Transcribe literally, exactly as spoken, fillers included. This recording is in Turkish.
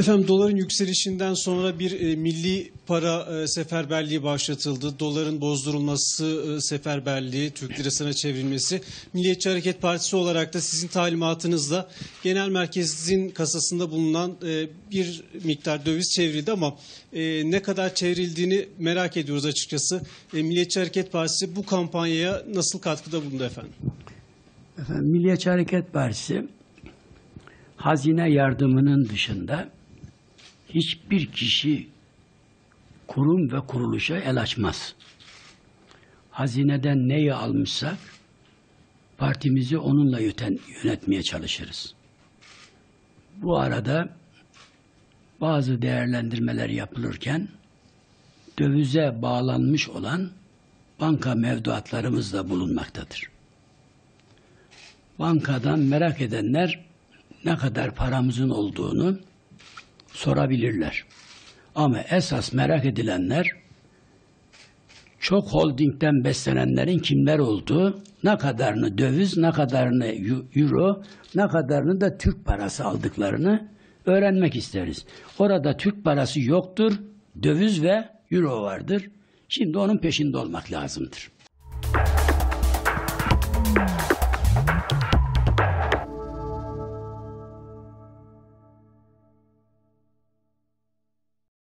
Efendim, doların yükselişinden sonra bir e, milli para e, seferberliği başlatıldı. Doların bozdurulması e, seferberliği, Türk lirasına çevrilmesi. Milliyetçi Hareket Partisi olarak da sizin talimatınızla genel merkezin kasasında bulunan e, bir miktar döviz çevrildi ama e, ne kadar çevrildiğini merak ediyoruz açıkçası. E, Milliyetçi Hareket Partisi bu kampanyaya nasıl katkıda bulundu efendim? Efendim, Milliyetçi Hareket Partisi hazine yardımının dışında hiçbir kişi, kurum ve kuruluşa el açmaz. Hazineden neyi almışsak partimizi onunla yönetmeye çalışırız. Bu arada bazı değerlendirmeler yapılırken dövize bağlanmış olan banka mevduatlarımız da bulunmaktadır. Bankadan merak edenler ne kadar paramızın olduğunu sorabilirler. Ama esas merak edilenler çok holdingden beslenenlerin kimler olduğu, ne kadarını döviz, ne kadarını euro, ne kadarını da Türk parası aldıklarını öğrenmek isteriz. Orada Türk parası yoktur, döviz ve euro vardır. Şimdi onun peşinde olmak lazımdır.